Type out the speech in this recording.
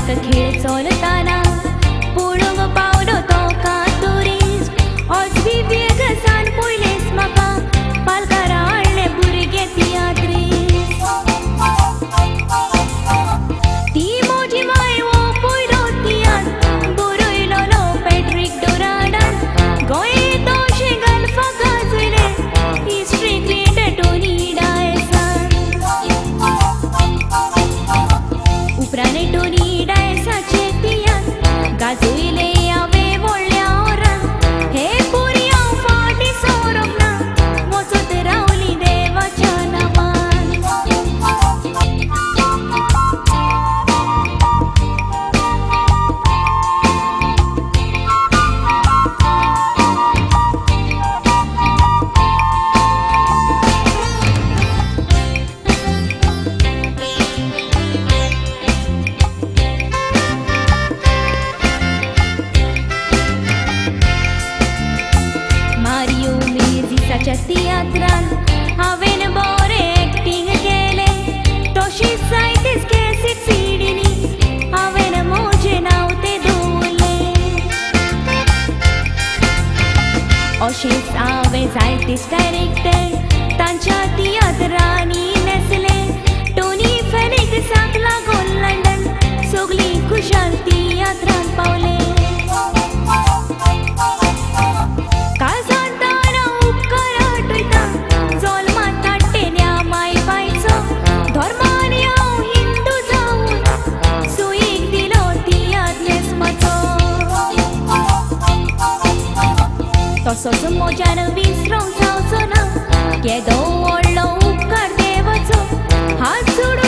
पालक खेळ चोलताना पळोवंक पावलो तो कातुरीस आज बी वेगसान पयलेस म्हाका पालकारा हाडले भुरगे तियात्रीस ती म्हजी माय वो पयलो Tian बरयलोलो Patrick डोराडान Goa तोशे Galpha गाजले हिस्ट्रींतली Tony डायसान उपरांत टोनी डायसाचे तियान गाजयले हांवे व्हडल्या ओरान हे पोरी हांव फाटीं सोरोंक ना वचत रावली देवाच्या नांवान मारियो मेझिसाच्या तियात्रान हांवें बरें एक्टिंग केलें तशीच जायतीच कॅसेट सीडीनी हांवें म्हजें नांव तें दवरलें अशेंच हांवें जायतीच कॅरेक्टर तांच्या तियात्रांनी नेसले टोनी फेर्नांडीसाक लागून लंडन सगळीं खुशाल तियात्रांत पावले तसोच मोज्यान विसरूंक जावचो ना केदो व्हडलो उपकार देवाचो हात जोडून